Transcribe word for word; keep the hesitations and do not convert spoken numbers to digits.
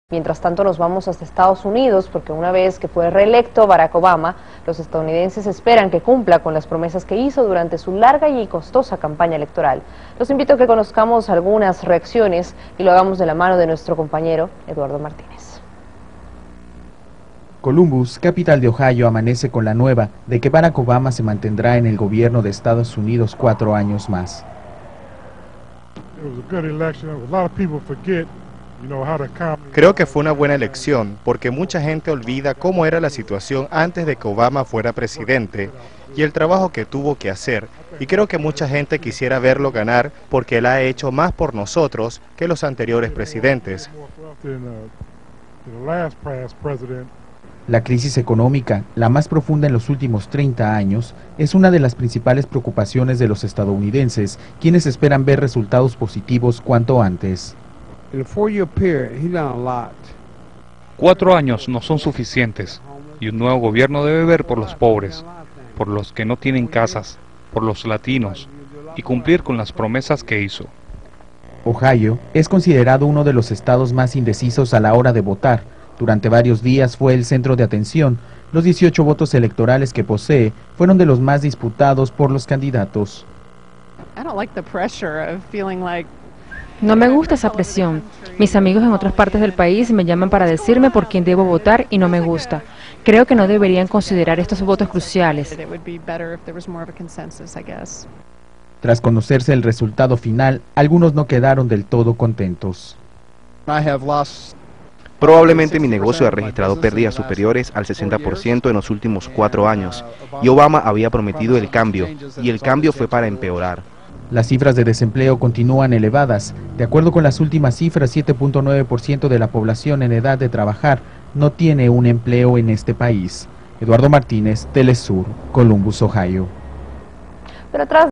Mientras tanto nos vamos hasta Estados Unidos porque una vez que fue reelecto Barack Obama, los estadounidenses esperan que cumpla con las promesas que hizo durante su larga y costosa campaña electoral. Los invito a que conozcamos algunas reacciones y lo hagamos de la mano de nuestro compañero Eduardo Martínez. Columbus, capital de Ohio, amanece con la nueva de que Barack Obama se mantendrá en el gobierno de Estados Unidos cuatro años más. Creo que fue una buena elección porque mucha gente olvida cómo era la situación antes de que Obama fuera presidente y el trabajo que tuvo que hacer, y creo que mucha gente quisiera verlo ganar porque él ha hecho más por nosotros que los anteriores presidentes. La crisis económica, la más profunda en los últimos treinta años, es una de las principales preocupaciones de los estadounidenses, quienes esperan ver resultados positivos cuanto antes. Cuatro años no son suficientes y un nuevo gobierno debe ver por los pobres, por los que no tienen casas, por los latinos y cumplir con las promesas que hizo. Ohio es considerado uno de los estados más indecisos a la hora de votar. Durante varios días fue el centro de atención. Los dieciocho votos electorales que posee fueron de los más disputados por los candidatos. No me gusta esa presión. Mis amigos en otras partes del país me llaman para decirme por quién debo votar y no me gusta. Creo que no deberían considerar estos votos cruciales. Tras conocerse el resultado final, algunos no quedaron del todo contentos. Probablemente mi negocio ha registrado pérdidas superiores al sesenta por ciento en los últimos cuatro años, y Obama había prometido el cambio, y el cambio fue para empeorar. Las cifras de desempleo continúan elevadas. De acuerdo con las últimas cifras, siete punto nueve por ciento de la población en edad de trabajar no tiene un empleo en este país. Eduardo Martínez, Telesur, Columbus, Ohio. Pero atrás